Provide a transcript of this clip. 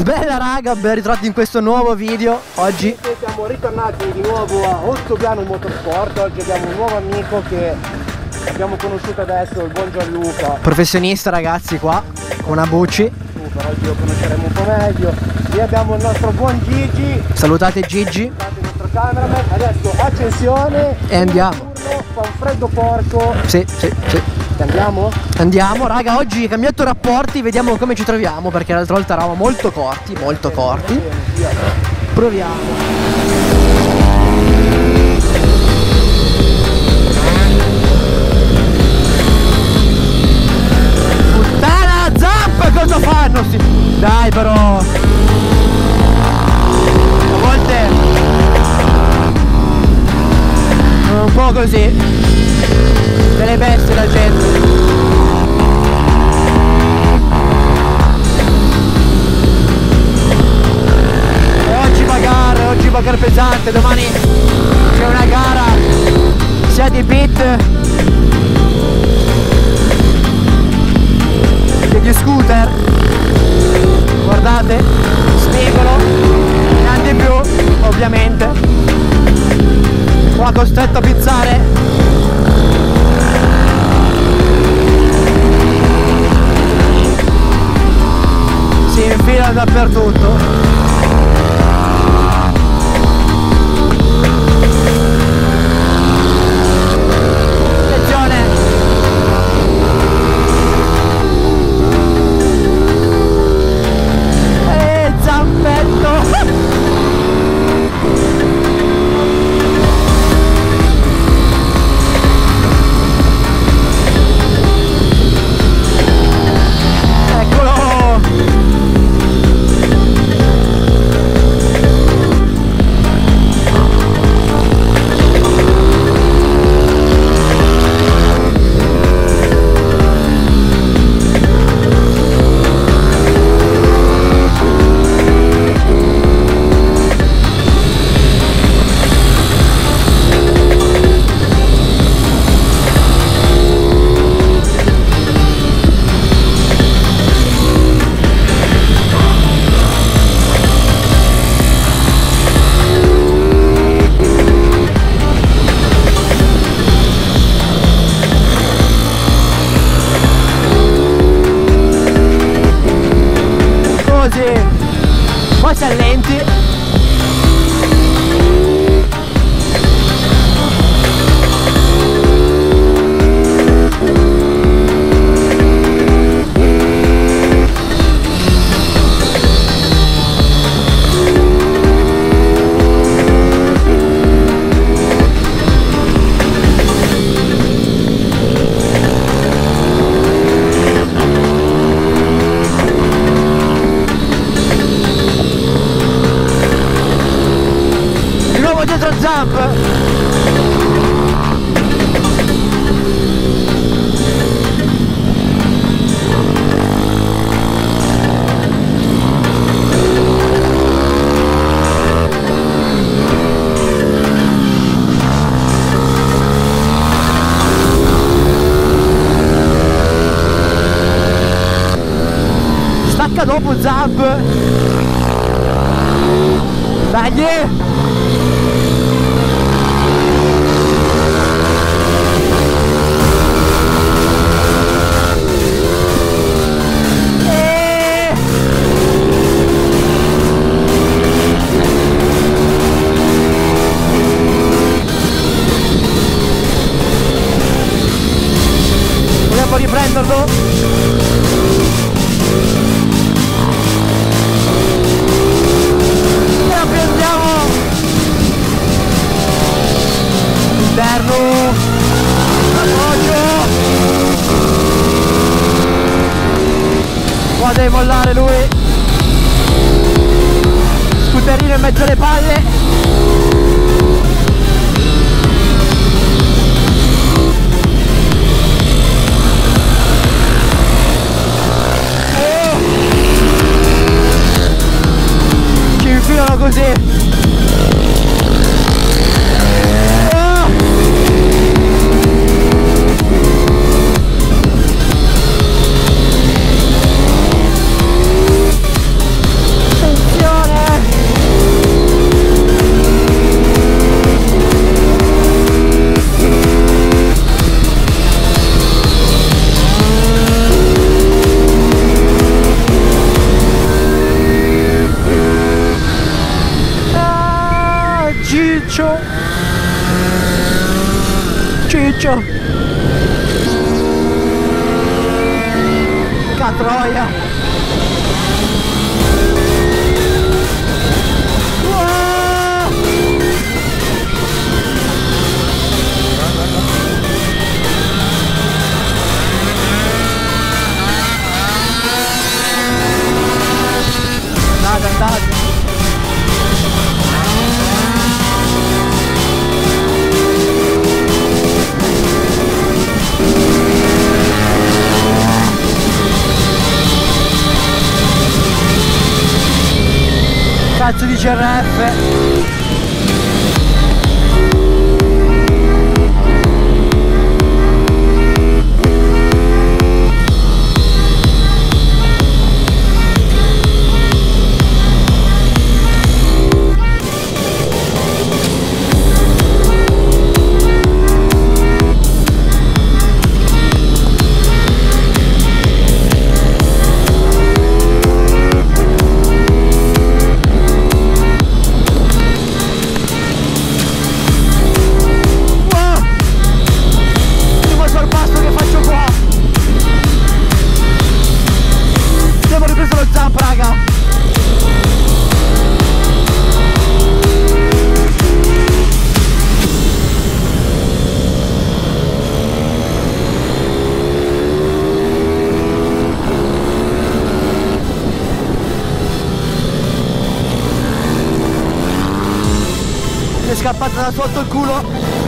Bella raga, ben ritrovati in questo nuovo video. Oggi siamo ritornati di nuovo a Ottaviano Motorsport. Oggi abbiamo un nuovo amico che abbiamo conosciuto adesso, il buon Gianluca. Professionista ragazzi qua, con una Bucci. Super, oggi lo conosceremo un po' meglio. Qui abbiamo il nostro buon Gigi. Salutate Gigi. Salutate il nostro cameraman. Adesso accensione. E andiamo. Fa un freddo porco. Sì. Andiamo? Andiamo, raga, oggi cambiato rapporti, vediamo come ci troviamo, perché l'altra volta eravamo molto corti. Proviamo. Puttana, Zamp, cosa fanno? Dai però. A volte è un po' così. Delle bestie la gente. E oggi bagar pesante, domani c'è una gara sia di beat che di scooter. Guardate, spigolo, neanche di più, ovviamente. Qua costretto a pizzare. Si infila dappertutto. Attenzione. Zampetto. Poi si allenti. Dietro Zamp. Stacca dopo Zamp. Dai. Vogliamo riprenderlo? E la prendiamo! Interno! Appoggio! Qua deve mollare lui! Scooterino in mezzo alle palle! Così. Ciccio. Catroia. Andate. Cazzo di CRF. È scappata da sotto il culo.